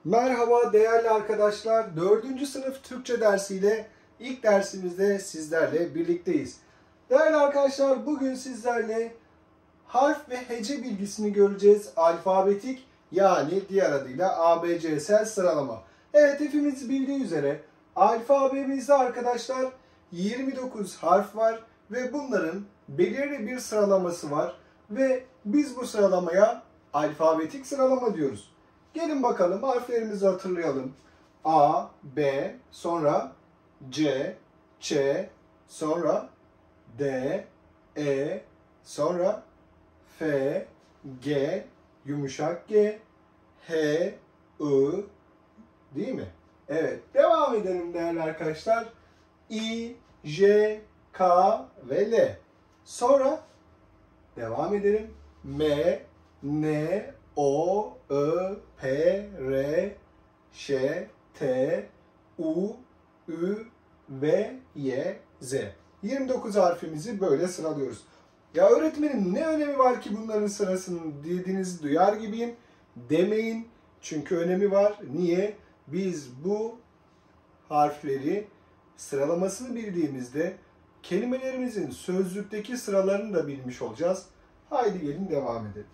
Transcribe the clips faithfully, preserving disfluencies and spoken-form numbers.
Merhaba değerli arkadaşlar. dördüncü sınıf Türkçe dersiyle ilk dersimizde sizlerle birlikteyiz. Değerli arkadaşlar, bugün sizlerle harf ve hece bilgisini göreceğiz. Alfabetik, yani diğer adıyla A B C'sel sıralama. Evet, hepimiz bildiği üzere alfabemizde arkadaşlar yirmi dokuz harf var ve bunların belirli bir sıralaması var ve biz bu sıralamaya alfabetik sıralama diyoruz. Gelin bakalım, harflerimizi hatırlayalım. A, B, sonra C, Ç, sonra D, E, sonra F, G, yumuşak G, H, I, değil mi? Evet, devam edelim değerli arkadaşlar. I, J, K ve L. Sonra devam edelim. M, N, O, Ö, P, R, Ş, T, U, Ü, V, Y, Z. yirmi dokuz harfimizi böyle sıralıyoruz. Ya öğretmenim, ne önemi var ki bunların sırasının dediğinizi duyar gibiyim. Demeyin. Çünkü önemi var. Niye? Biz bu harfleri sıralamasını bildiğimizde kelimelerimizin sözlükteki sıralarını da bilmiş olacağız. Haydi gelin devam edelim.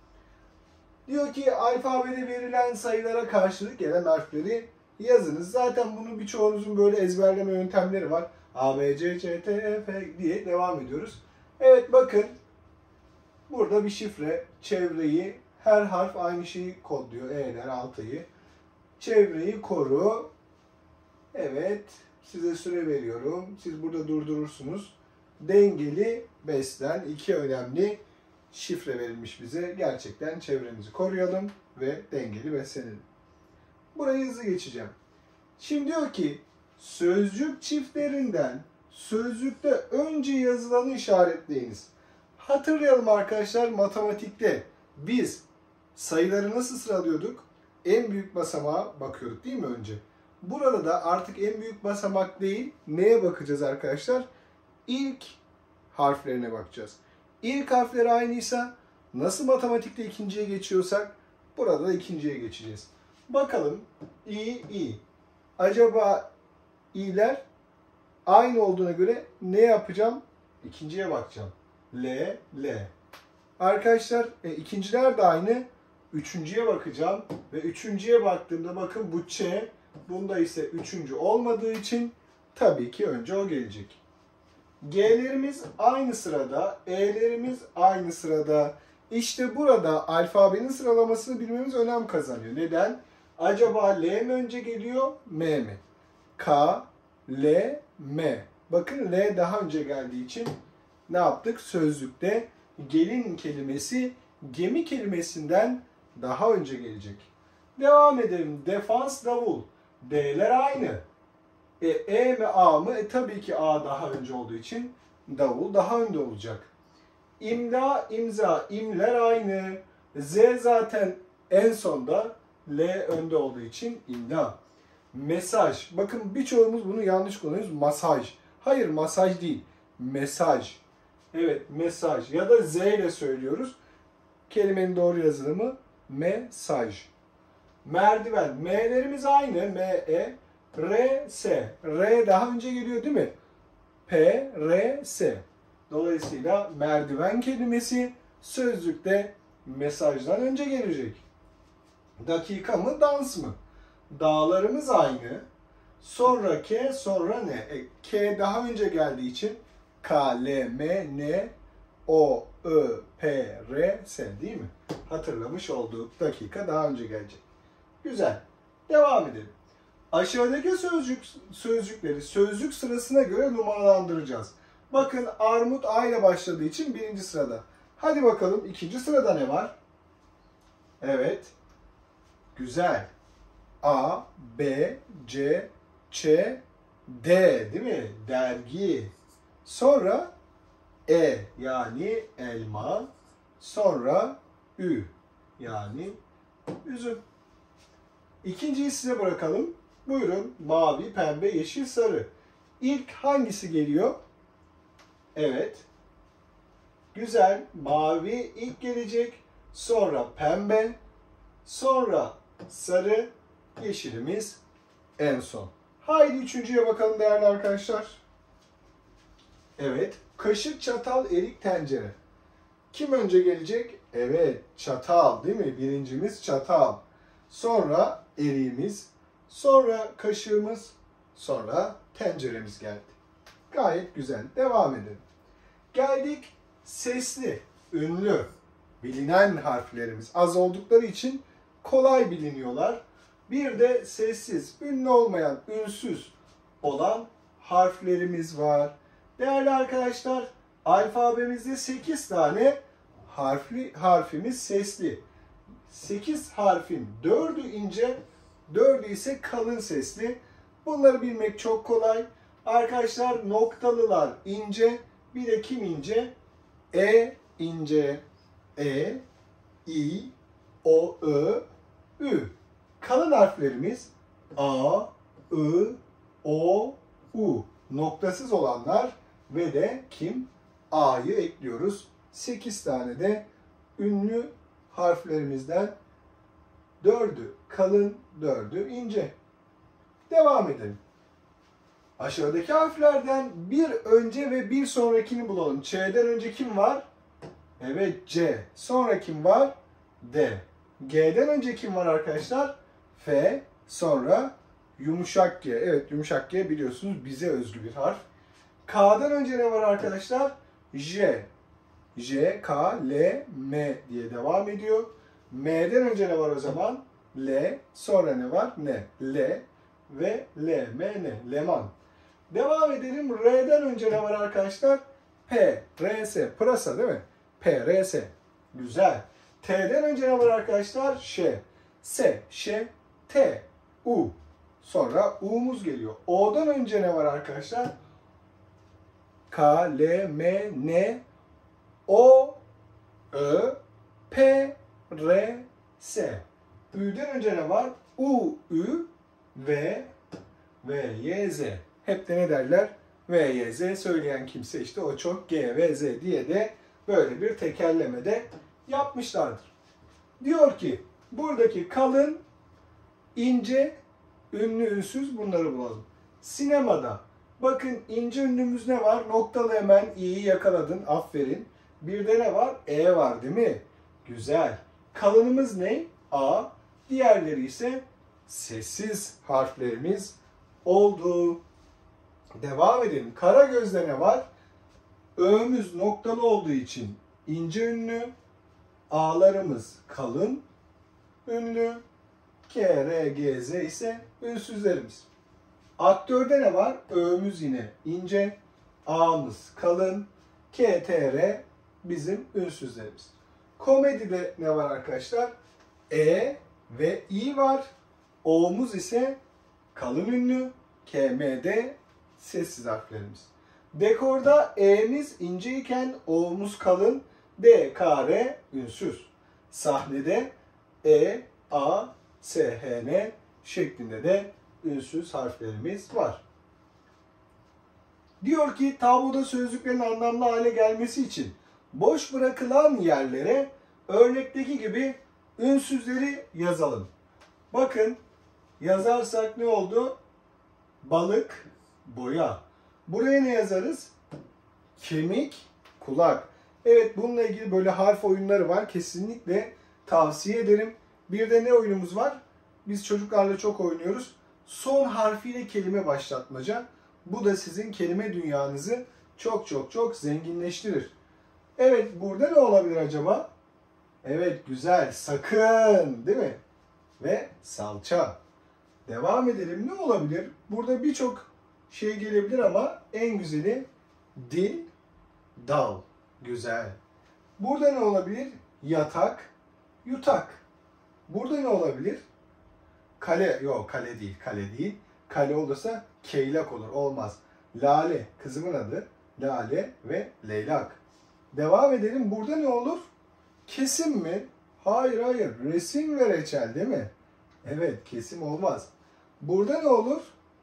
Diyor ki alfabede verilen sayılara karşılık gelen harfleri yazınız. Zaten bunun birçoğunuzun böyle ezberleme yöntemleri var. A, B, C, Ç, T, E, F diye devam ediyoruz. Evet, bakın. Burada bir şifre. Çevreyi, her harf aynı şeyi kodluyor. E'ler, altıyı. Çevreyi koru. Evet. Size süre veriyorum. Siz burada durdurursunuz. Dengeli beslen. İki önemli şifre verilmiş bize. Gerçekten çevremizi koruyalım ve dengeli beslenelim. Burayı hızlı geçeceğim. Şimdi diyor ki sözcük çiftlerinden sözcükte önce yazılanı işaretleyiniz. Hatırlayalım arkadaşlar, matematikte biz sayıları nasıl sıralıyorduk? En büyük basamağa bakıyorduk değil mi önce? Burada da artık en büyük basamak değil, neye bakacağız arkadaşlar? İlk harflerine bakacağız. İlk harfleri aynıysa nasıl matematikte ikinciye geçiyorsak burada da ikinciye geçeceğiz. Bakalım İ, İ. Acaba İ'ler aynı olduğuna göre ne yapacağım? İkinciye bakacağım. L, L. Arkadaşlar e, ikinciler de aynı. Üçüncüye bakacağım. Ve üçüncüye baktığımda bakın bu Ç. Bunda ise üçüncü olmadığı için tabii ki önce o gelecek. G'lerimiz aynı sırada. E'lerimiz aynı sırada. İşte burada alfabenin sıralamasını bilmemiz önem kazanıyor. Neden? Acaba L mi önce geliyor, M mi? K, L, M. Bakın L daha önce geldiği için ne yaptık? Sözlükte gelin kelimesi gemi kelimesinden daha önce gelecek. Devam edelim. Defans, davul. D'ler aynı. E, e mi A mı? E, tabii ki A daha önce olduğu için davul daha önde olacak. İmla, imza. İmler aynı. Z zaten en sonda. L önde olduğu için imla. Mesaj. Bakın birçoğumuz bunu yanlış kullanıyoruz. Masaj. Hayır, masaj değil. Mesaj. Evet, mesaj. Ya da Z ile söylüyoruz. Kelimenin doğru yazılımı mesaj. Merdiven. M'lerimiz aynı. M, E. R, S. R daha önce geliyor değil mi? P, R, S. Dolayısıyla merdiven kelimesi sözlükte mesajdan önce gelecek. Dakika mı, dans mı? Dağlarımız aynı. Sonra K, sonra N. E, K daha önce geldiği için K, L, M, N, O, Ö, P, R, S değil mi? Hatırlamış olduk. Dakika daha önce gelecek. Güzel. Devam edelim. Aşağıdaki sözcük, sözcükleri sözcük sırasına göre numaralandıracağız. Bakın armut A ile başladığı için birinci sırada. Hadi bakalım ikinci sırada ne var? Evet. Güzel. A, B, C, Ç, D değil mi? Dergi. Sonra E yani elma. Sonra Ü yani üzüm. İkinciyi size bırakalım. Buyurun. Mavi, pembe, yeşil, sarı. İlk hangisi geliyor? Evet. Güzel. Mavi ilk gelecek. Sonra pembe. Sonra sarı. yeşilimiz en son. Haydi üçüncüye bakalım değerli arkadaşlar. Evet, kaşık, çatal, erik, tencere. Kim önce gelecek? Evet, çatal değil mi? Birincimiz çatal. Sonra eriğimiz, sonra kaşığımız, sonra tenceremiz geldi. Gayet güzel. Devam edelim. Geldik sesli, ünlü, bilinen harflerimiz. Az oldukları için kolay biliniyorlar. Bir de sessiz, ünlü olmayan, ünsüz olan harflerimiz var. Değerli arkadaşlar, alfabemizde sekiz tane harfli harfimiz sesli. sekiz harfin dördü ince, dördü ise kalın sesli. Bunları bilmek çok kolay. Arkadaşlar noktalılar ince, bir de kim ince? E ince, E, İ, O, Ö, Ü. Kalın harflerimiz A, I, O, U. Noktasız olanlar ve de kim? A'yı ekliyoruz. sekiz tane de ünlü harflerimizden dördü kalın, dördü ince. Devam edelim. Aşağıdaki harflerden bir önce ve bir sonrakini bulalım. Ç'den önce kim var? Evet, C. Sonra kim var? D. G'den önce kim var arkadaşlar? F. Sonra yumuşak G. Evet, yumuşak G biliyorsunuz bize özgü bir harf. K'dan önce ne var arkadaşlar? J. J, K, L, M diye devam ediyor. M'den önce ne var o zaman? L. Sonra ne var? N. L ve L, M, N. Leman. Devam edelim. R'den önce ne var arkadaşlar? P, R, S. Pırasa değil mi? P, R, S. Güzel. T'den önce ne var arkadaşlar? Ş. S, Ş, T, U. Sonra U'muz geliyor. O'dan önce ne var arkadaşlar? K, L, M, N, O, Ö, P, R, S. Ü'den önce ne var? U, Ü, V, V, Y, Z. Hep de ne derler? V, Y, Z söyleyen kimse işte o çok G, V, Z diye de böyle bir tekerlemede yapmışlardır. Diyor ki buradaki kalın, ince, ünlü, ünsüz bunları bulalım. Sinemada bakın ince ünlümüz ne var? Noktalı hemen i'yi yakaladın. Aferin. Bir de ne var? E var değil mi? Güzel. Kalınımız ne? A. Diğerleri ise sessiz harflerimiz oldu. Devam edelim. Karagöz'de ne var? Ö'müz noktalı olduğu için ince ünlü. A'larımız kalın ünlü. K, R, G, Z ise ünsüzlerimiz. Aktörde ne var? Ö'müz yine ince. A'mız kalın. K, T, R bizim ünsüzlerimiz. Komedide ne var arkadaşlar? E ve İ var. O'muz ise kalın ünlü. K, M, D sessiz harflerimiz. Dekorda E'miz ince iken O'muz kalın. D, K, R ünsüz. Sahnede E, A, S, H, N şeklinde de ünsüz harflerimiz var. Diyor ki tabloda sözcüklerin anlamlı hale gelmesi için boş bırakılan yerlere örnekteki gibi ünsüzleri yazalım. Bakın yazarsak ne oldu? Balık, boya. Buraya ne yazarız? Kemik, kulak. Evet bununla ilgili böyle harf oyunları var. Kesinlikle tavsiye ederim. Bir de ne oyunumuz var? Biz çocuklarla çok oynuyoruz. Son harfiyle kelime başlatmaca. Bu da sizin kelime dünyanızı çok çok çok zenginleştirir. Evet burada ne olabilir acaba? Evet güzel. Sakın değil mi? Ve salça. Devam edelim. Ne olabilir? Burada birçok şey gelebilir ama en güzeli dil, dal. Güzel. Burada ne olabilir? Yatak, yutak. Burada ne olabilir? Kale, yok kale değil, kale değil. Kale olursa keylak olur, olmaz. Lale, kızımın adı. Lale ve leylak. Devam edelim. Burada ne olur? Kesim mi? Hayır hayır. Resim ve reçel değil mi? Evet, kesim olmaz. Burada ne olur?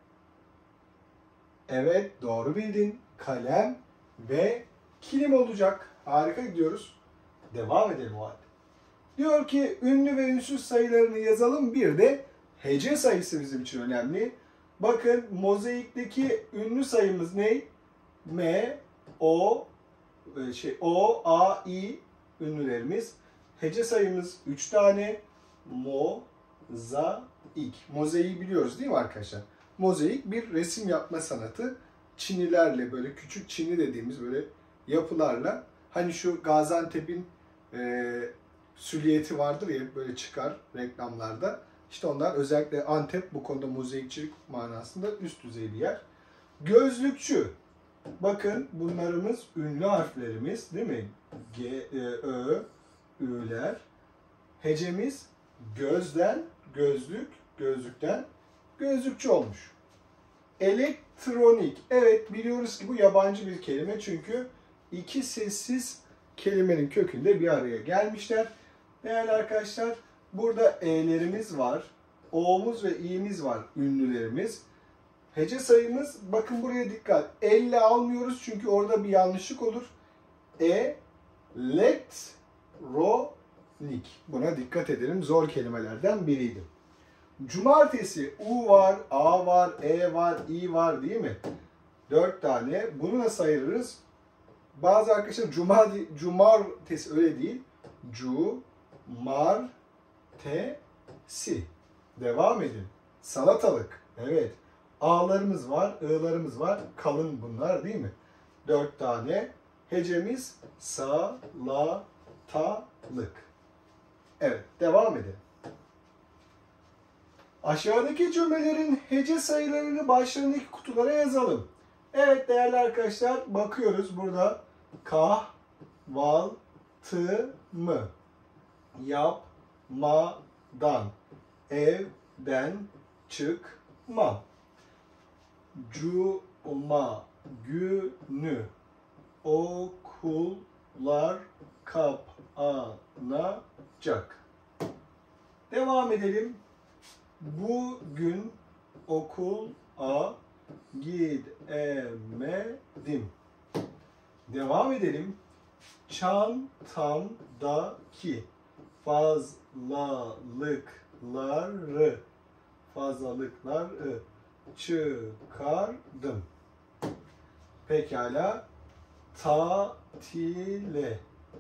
Evet, doğru bildin. Kalem ve kilim olacak. Harika gidiyoruz. Devam edelim o halde. Diyor ki ünlü ve ünsüz sayılarını yazalım. Bir de Hece sayısı bizim için önemli. Bakın mozaikteki ünlü sayımız ne? M, O, şey O, A, I ünlülerimiz. Hece sayımız üç tane. Mo, za, ik. Mozaiği biliyoruz değil mi arkadaşlar? Mozaik bir resim yapma sanatı. Çinilerle, böyle küçük çini dediğimiz böyle yapılarla. Hani şu Gaziantep'in e, süliyeti vardır ya, böyle çıkar reklamlarda. İşte onlar, özellikle Antep bu konuda mozaikçilik manasında üst düzey bir yer. Gözlükçü. Bakın bunlarımız ünlü harflerimiz değil mi? G, e, Ö, Ü'ler. Hecemiz gözden gözlük, gözlükten gözlükçü olmuş. Elektronik. Evet, biliyoruz ki bu yabancı bir kelime çünkü iki sessiz kelimenin kökünde bir araya gelmişler. Değerli arkadaşlar, burada E'lerimiz var, O'muz ve İ'miz var, ünlülerimiz. Hece sayımız, bakın buraya dikkat. Elle almıyoruz çünkü orada bir yanlışlık olur. E, let, ro, nik. Buna dikkat edelim. Zor kelimelerden biriydi. Cumartesi. U var, A var, E var, İ var değil mi? Dört tane. Bunu nasıl ayırırız? Bazı arkadaşlar cuma, cumartesi öyle değil. Cu, mar, te, si. Devam edin. Salatalık. Evet. A'larımız var, I'larımız var. Kalın bunlar değil mi? Dört tane. Hecemiz sa, la, ta, lık. Evet, devam edelim. Aşağıdaki cümlelerin hece sayılarını başlarındaki kutulara yazalım. Evet değerli arkadaşlar, bakıyoruz burada. Kah, val, tı, mı. Yapmadan. Evden çıkma. Cuma günü okullar kapanacak. Devam edelim. Bugün okula gidemedim. Devam edelim. Çantamdaki fazlalıkları fazlalıkları çıkardım. Pekala. Tatile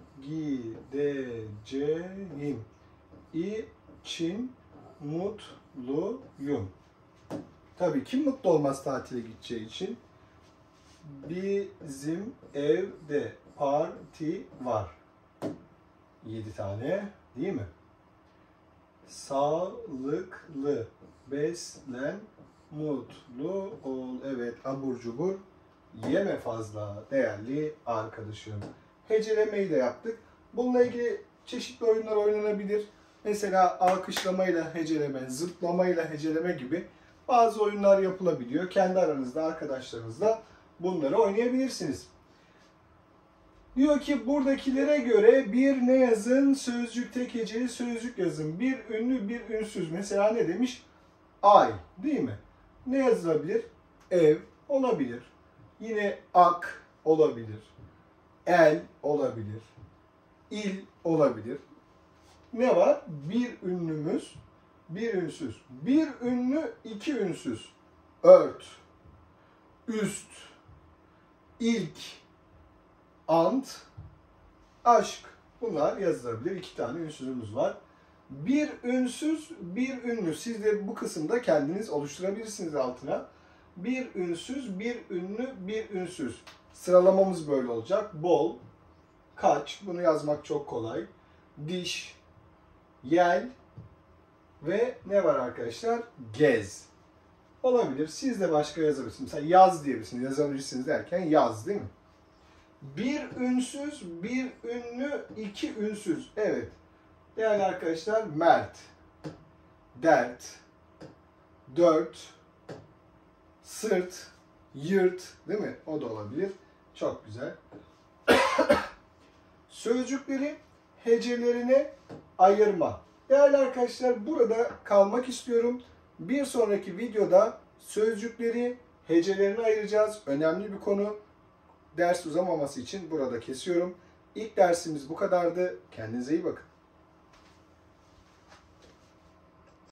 gideceğim için mutluyum. Tabii kim mutlu olmaz tatile gideceği için? Bizim evde parti var. Yedi tane değil mi? Sağlıklı beslen, mutlu ol. Evet, abur cubur yeme fazla değerli arkadaşım. Hecelemeyi de yaptık. Bununla ilgili çeşitli oyunlar oynanabilir. Mesela alkışlamayla heceleme, zıplamayla heceleme gibi bazı oyunlar yapılabiliyor. Kendi aranızda, arkadaşlarınızla bunları oynayabilirsiniz. Diyor ki buradakilere göre bir ne yazın? Sözcük, tek heceli sözcük yazın. Bir ünlü, bir ünsüz. Mesela ne demiş? Ay, değil mi? Ne yazılabilir? Ev olabilir. Yine ak olabilir. El olabilir. İl olabilir. Ne var? Bir ünlümüz, bir ünsüz. Bir ünlü, iki ünsüz. Ört, üst, ilk, ant, aşk. Bunlar yazılabilir. İki tane ünsüzümüz var. Bir ünsüz, bir ünlü. Siz de bu kısımda kendiniz oluşturabilirsiniz altına. Bir ünsüz, bir ünlü, bir ünsüz. Sıralamamız böyle olacak. Bol, kaç. Bunu yazmak çok kolay. Diş, yel ve ne var arkadaşlar? Gez. Olabilir. Siz de başka yazabilirsiniz. Mesela yaz diyebilirsiniz. Yazabilirsiniz derken yaz değil mi? Bir ünsüz, bir ünlü, iki ünsüz. Evet. Değerli arkadaşlar, mert, dert, dört, sırt, yırt değil mi? O da olabilir. Çok güzel. Sözcükleri hecelerine ayırma. Değerli arkadaşlar, burada kalmak istiyorum. Bir sonraki videoda sözcükleri hecelerine ayıracağız. Önemli bir konu. Ders uzamaması için burada kesiyorum. İlk dersimiz bu kadardı. Kendinize iyi bakın.